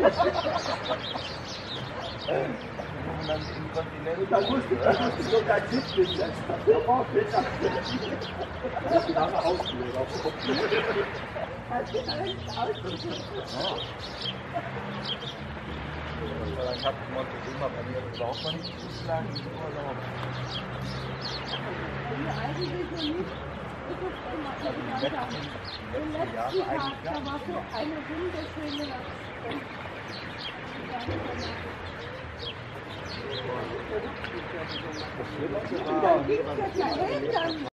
Und dann inkontinent. Da musst du sogar sitzen. Der braucht nicht abschließen. Das ist nachher ausgelegt. Ich habe immer bei mir überhaupt noch nicht zugeschlagen. Eigentlich nicht. Das ist immer im letzten Tag, da war so eine wunderschöne Dann ging es ja dahin, dann